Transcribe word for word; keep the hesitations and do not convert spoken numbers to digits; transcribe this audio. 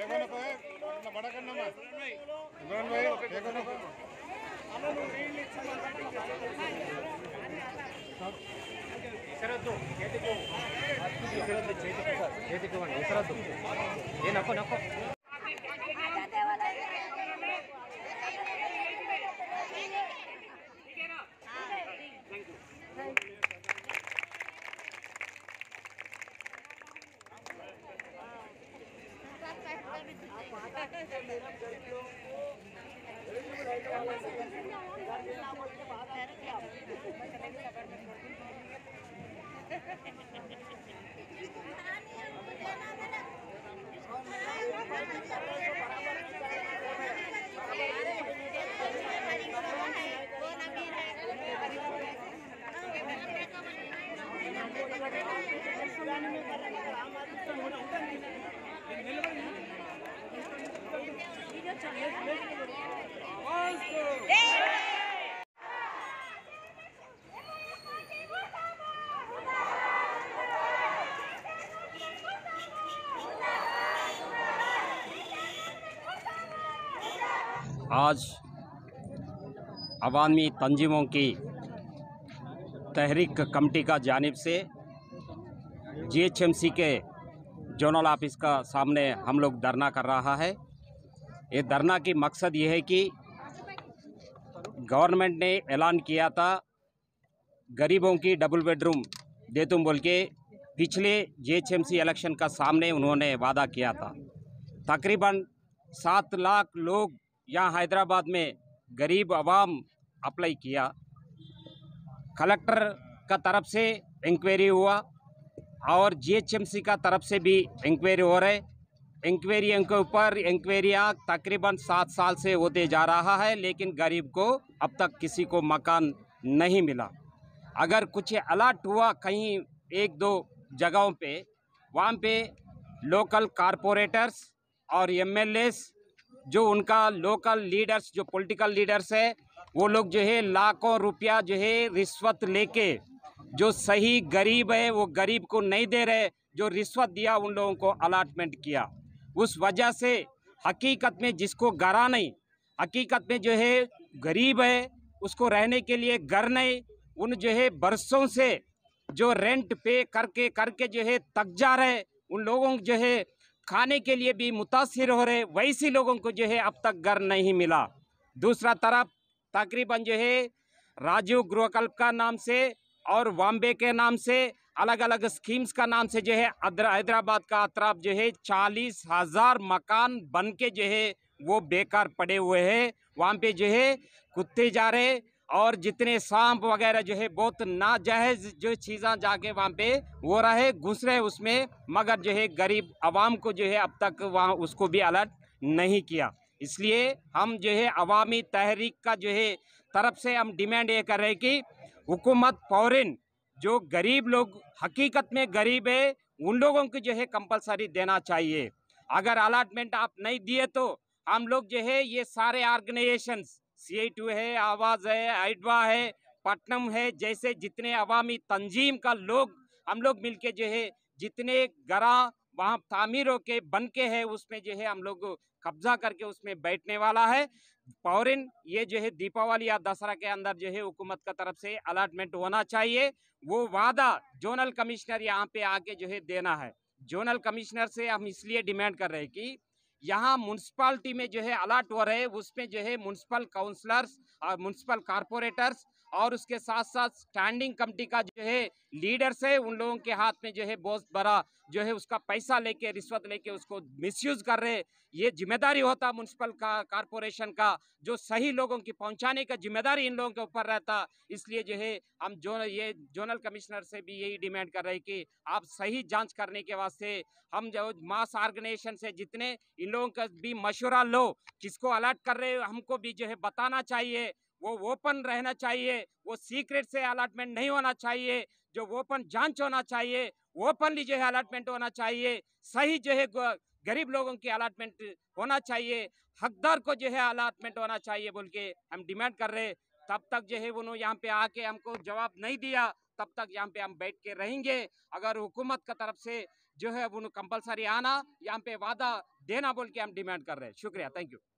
ಹೆಸರದ್ದು ಹೆಸರದ್ದು ಚೈತಿಕ ಹೆಸರದ್ದು ಏ ನಕ್ಕೋ ನಕ್ಕೋ आज अवामी तंजीमों की तहरीक कमेटी का जानिब से जीएचएमसी के जोनल ऑफिस का सामने हम लोग धरना कर रहा है। ये धरना की मकसद ये है कि गवर्नमेंट ने ऐलान किया था गरीबों की डबल बेडरूम दे तुम बोल के पिछले जीएचएमसी इलेक्शन का सामने उन्होंने वादा किया था। तकरीबन सात लाख लोग यहाँ हैदराबाद में गरीब आवाम अप्लाई किया। कलेक्टर का तरफ से इंक्वायरी हुआ और जीएचएमसी का तरफ से भी इंक्वायरी हो रहे। इंक्वायरियों के ऊपर इंक्वायरियाँ तकरीबन सात साल से होते जा रहा है, लेकिन गरीब को अब तक किसी को मकान नहीं मिला। अगर कुछ अलर्ट हुआ कहीं एक दो जगहों पे, वहाँ पे लोकल कारपोरेटर्स और एमएलएस जो उनका लोकल लीडर्स जो पॉलिटिकल लीडर्स है वो लोग जो है लाखों रुपया जो है रिश्वत लेके जो सही गरीब है वो गरीब को नहीं दे रहे, जो रिश्वत दिया उन लोगों को अलॉटमेंट किया। उस वजह से हकीकत में जिसको घरा नहीं, हकीकत में जो है गरीब है उसको रहने के लिए घर नहीं, उन जो है बरसों से जो रेंट पे करके करके जो है तक जा रहे, उन लोगों को जो है खाने के लिए भी मुतासिर हो रहे, वैसी लोगों को जो है अब तक घर नहीं मिला। दूसरा तरफ तकरीबन जो है राजीव गृहकल्प का नाम से और वाम्बे के नाम से अलग अलग स्कीम्स का नाम से जो है हैदराबाद का अतराफ जो है चालीस हजार मकान बन के जो है वो बेकार पड़े हुए हैं। वहाँ पे जो है कुत्ते जा रहे और जितने सांप वगैरह जो है बहुत नाजायज़ जो चीज़ें जाके वहाँ पे हो रहा है घुस रहे उसमें, मगर जो है गरीब आवाम को जो है अब तक वहाँ उसको भी अलर्ट नहीं किया। इसलिए हम जो है अवामी तहरीक का जो है तरफ से हम डिमांड ये कर रहे हैं कि हुकूमत फौरन जो गरीब लोग हकीकत में गरीब है उन लोगों को जो है कंपलसरी देना चाहिए। अगर अलॉटमेंट आप नहीं दिए तो हम लोग जो है ये सारे ऑर्गेनाइजेशंस सी आई टू है, आवाज़ है, आइडवा है, पटनम है, जैसे जितने अवामी तंजीम का लोग हम लोग मिलके जो है जितने गरा वहाँ तामीर होके बन के है उसमें जो है हम लोग कब्जा करके उसमें बैठने वाला है। फौरन ये जो है दीपावली या दशहरा के अंदर जो है हुकूमत का तरफ से अलॉटमेंट होना चाहिए। वो वादा जोनल कमिश्नर यहाँ पे आके जो है देना है। जोनल कमिश्नर से हम इसलिए डिमांड कर रहे हैं कि यहाँ म्यूनसिपालिटी में जो है अलॉट हो रहे हैं उसमें जो है म्यूनसिपल काउंसलर्स और म्यूनसिपल कारपोरेटर्स और उसके साथ साथ स्टैंडिंग कमेटी का जो है लीडर्स है, उन लोगों के हाथ में जो है बहुत बड़ा जो है उसका पैसा लेके रिश्वत लेके उसको मिसयूज कर रहे। ये जिम्मेदारी होता म्यूनसिपल का कारपोरेशन का, जो सही लोगों की पहुंचाने का जिम्मेदारी इन लोगों के ऊपर रहता। इसलिए जो है हम जो ये जोनल कमिश्नर से भी यही डिमांड कर रहे हैं कि आप सही जांच करने के वास्ते हम जो मास ऑर्गेनाइजेशन से जितने इन लोगों का भी मशवरा लो, किसको अलर्ट कर रहे हो हमको भी जो है बताना चाहिए। वो ओपन रहना चाहिए, वो सीक्रेट से अलॉटमेंट नहीं होना चाहिए, जो ओपन जांच होना चाहिए, ओपनली जो है अलॉटमेंट होना चाहिए, सही जो है गरीब लोगों की अलॉटमेंट होना चाहिए, हकदार को जो है अलॉटमेंट होना चाहिए बोल के हम डिमांड कर रहे। तब तक जो है उन्होंने यहाँ पे आके हमको जवाब नहीं दिया, तब तक यहाँ पे हम बैठ के रहेंगे। अगर हुकूमत का तरफ से जो है वो कंपलसरी आना, यहाँ पे वादा देना बोल के हम डिमांड कर रहे हैं। शुक्रिया, थैंक यू।